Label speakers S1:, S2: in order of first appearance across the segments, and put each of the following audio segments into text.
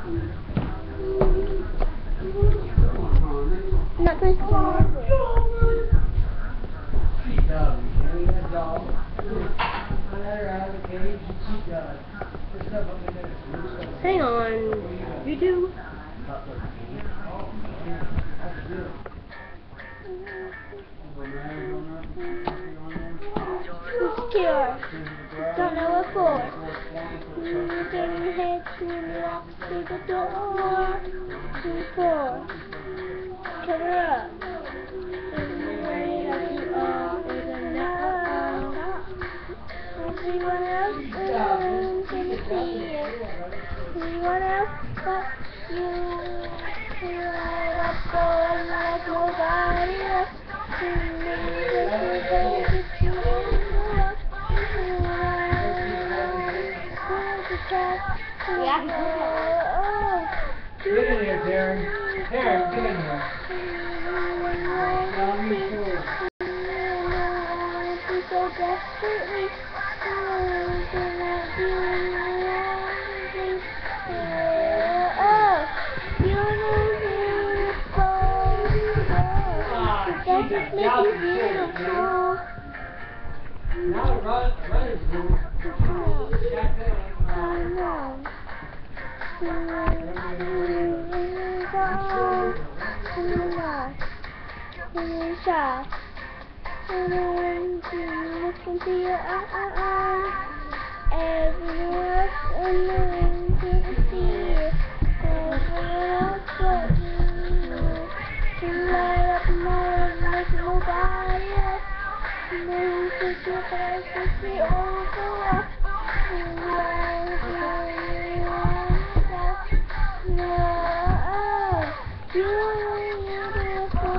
S1: Not supposed to hang on, you do. Scared. Don't know what for. Turn your head to the left to the door. 4. Cover up. Anyone else can see it? Anyone else but you? Right up going like nobody else.
S2: Yeah. Get in here, Darren. Darren, get in here.
S1: So desperately,
S2: That just makes you beautiful. Now run is good.
S1: Look into your eyes. Everyone else alone can see it. Everyone else but you. To light up my life like nobody else. No, since your face is the over. No, you're beautiful.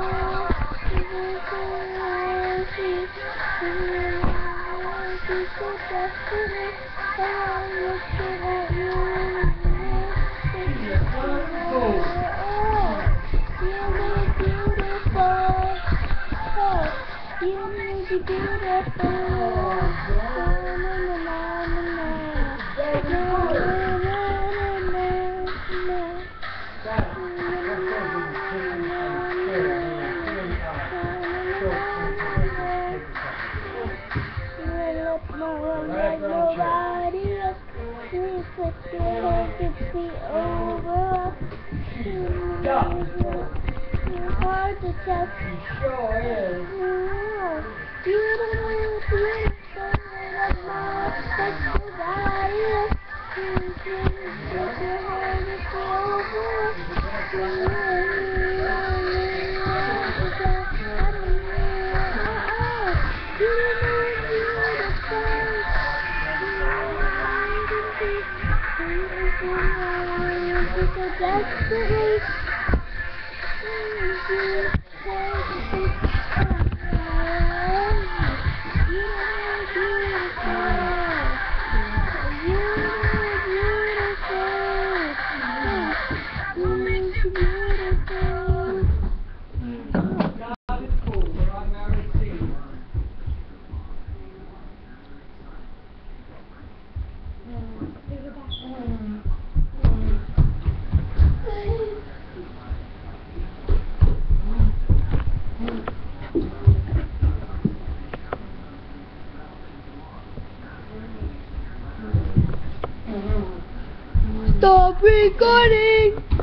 S1: She's so desperately, I'm looking at you. You're beautiful. You're like nobody else. Please put your hands and feet over. It's hard to tell.
S2: He sure is.
S1: Beautiful, beautiful, like nobody else. Please put your hands and feet over. Desperately, stop recording!